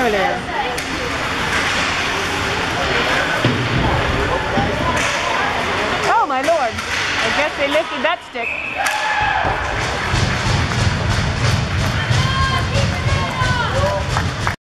over there. Oh my lord. I guess they lifted that stick.